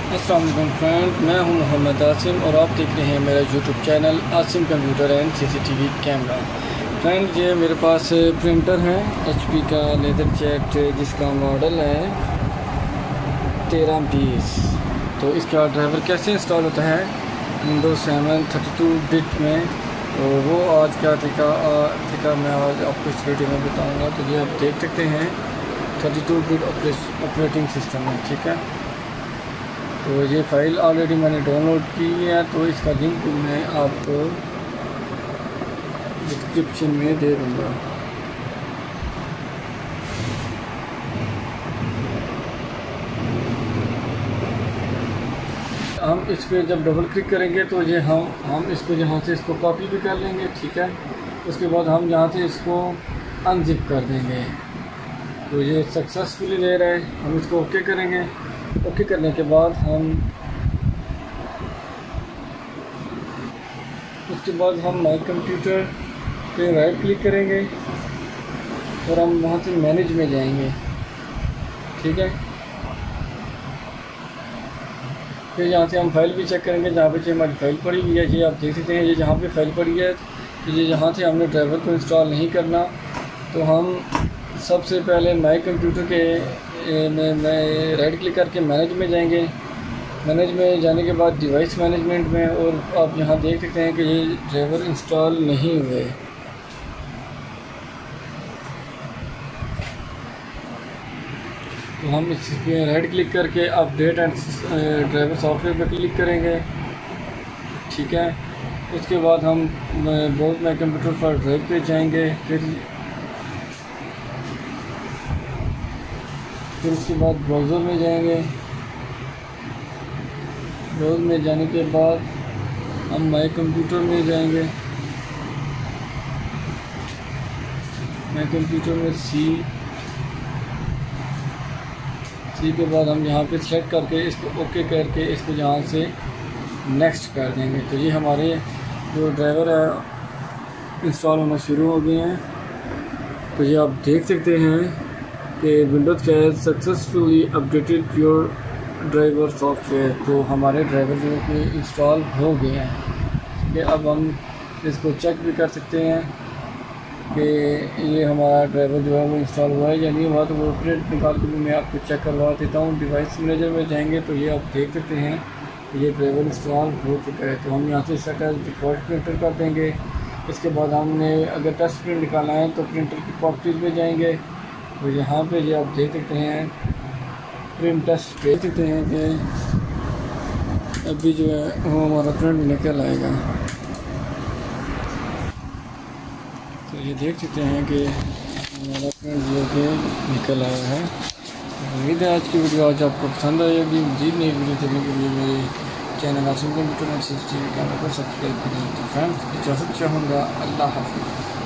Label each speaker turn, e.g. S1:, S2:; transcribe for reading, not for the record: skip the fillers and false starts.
S1: अस्सलाम वालेकुम फ्रेंड, मैं हूं मोहम्मद आसिम और आप देख रहे हैं मेरा YouTube channel Asim computer and CCTV camera. Friend, ये मेरे पास प्रिंटर है HP का लेदर जेट, जिसका मॉडल है 1320। तो इसका ड्राइवर कैसे इंस्टॉल होता है विंडोज़ 7 32 बिट में, तो वो आज का तरीका मैं आज आपको इस वीडियो में बताऊँगा। तो ये आप देख सकते हैं 32 बिट ऑपरेटिंग सिस्टम है, ठीक है। तो ये फ़ाइल ऑलरेडी मैंने डाउनलोड की है, तो इसका लिंक मैं आपको डिस्क्रिप्शन में दे दूँगा। हम इस पर जब डबल क्लिक करेंगे तो ये हम इसको यहाँ से इसको कॉपी भी कर लेंगे, ठीक है। उसके बाद हम यहाँ से इसको अनजिप कर देंगे। तो ये सक्सेसफुली ले रहा है, हम इसको ओके करेंगे। ओके करने के बाद हम माई कंप्यूटर पे राइट क्लिक करेंगे और हम वहाँ से मैनेज में जाएंगे, ठीक है। फिर यहाँ से हम फाइल भी चेक करेंगे, जहाँ पे हमारी फ़ाइल पड़ी हुई है। ये आप देख सकते हैं, ये जहाँ पे फ़ाइल पड़ी है, तो ये यहाँ से हमने ड्राइवर को इंस्टॉल नहीं करना। तो हम सबसे पहले माई कंप्यूटर के में राइट क्लिक करके मैनेज में जाएंगे। मैनेज में जाने के बाद डिवाइस मैनेजमेंट में, और आप यहाँ देख सकते हैं कि ये ड्राइवर इंस्टॉल नहीं हुए। तो हम इस पर राइट क्लिक करके अपडेट एंड ड्राइवर सॉफ्टवेयर पर क्लिक करेंगे, ठीक है। उसके बाद हम ब्राउज़ माई कंप्यूटर पर ड्राइव पे जाएंगे। फिर उसके बाद ब्राउज़र में जाएंगे। ब्राउज़र में जाने के बाद हम माई कंप्यूटर में जाएंगे। माई कंप्यूटर में सी के बाद हम यहाँ पे सेलेक्ट करके इसको ओके करके इसको यहाँ से नेक्स्ट कर देंगे। तो ये हमारे जो ड्राइवर है इंस्टॉल होना शुरू हो गए हैं। तो ये आप देख सकते हैं कि विंडोज़ का successfully updated your driver software. तो हमारे ड्राइवर जो कि इंस्टॉल हो गए हैं, ठीक है। अब हम इसको चेक भी कर सकते हैं कि ये हमारा ड्राइवर जो है वो इंस्टॉल हुआ है या नहीं हुआ। तो वो प्रिंट निकाल के भी मैं आपको चेक करवा देता हूँ। डिवाइस मैनेजर में जाएंगे तो ये आप देख सकते हैं कि ये ड्राइवर इंस्टॉल हो चुका है। तो हम यहाँ से सेट एज डिफ़ॉल्ट प्रिंटर कर देंगे। इसके बाद हमने अगर टेस्ट प्रिंट निकालना है तो प्रिंटर की प्रॉपर्टीज़ में जाएंगे। तो यहाँ पे ये आप देख सकते हैं प्रिंट टेस्ट देख सकते हैं कि अभी जो है वो हमारा प्रिंट निकल आएगा। तो ये देख सकते हैं कि हमारा प्रिंट जो कि निकल आया है। उम्मीद है आज की वीडियो आज आपको पसंद आएगी। मज़ीद नई वीडियो देखने के लिए मेरे channel Asim computer and CCTV camera को सब्सक्राइब करें। तो फ्रेंड्स, इजाज़त चाहूँगा। अल्लाह हाफ़िज़।